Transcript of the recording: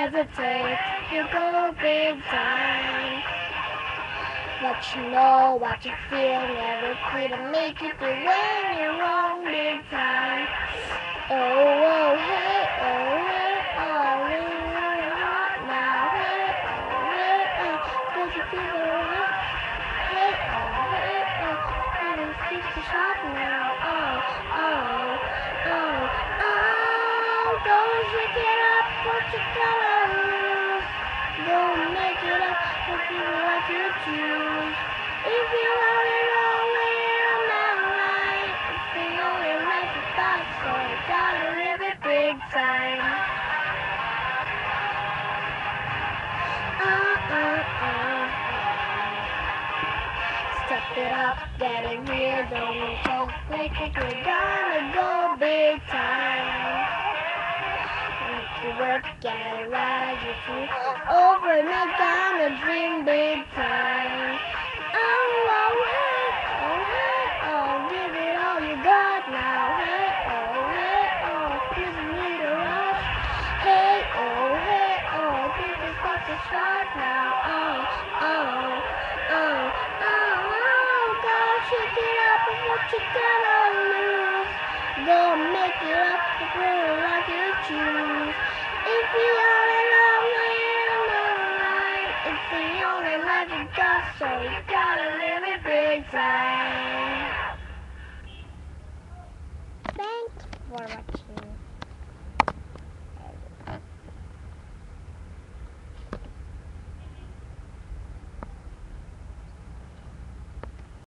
hesitate, you go big time. What you know, what you feel, never quit and make it through when you're wrong big time. Oh, oh, hey, oh, really hot now, hey, does it feel alright? Hey, and it's just a shot now, go shake it up, what you gotta lose, go make it up, what you like to choose, if you want it all, we're not right, it's the only life you got, so you gotta live it big time. Step it up, get in here, don't talk quick, we're gonna go big time. Make it work, get it right, you feel over, not gonna dream big time. Oh, give it all you got now, hey, you need a rush, hey, think it's got to start now, go shake it up, what you gotta lose, go make it up, the girl like you choose, if you only love me, alright, it's the only life you got, so you gotta live it big time. Thanks for watching.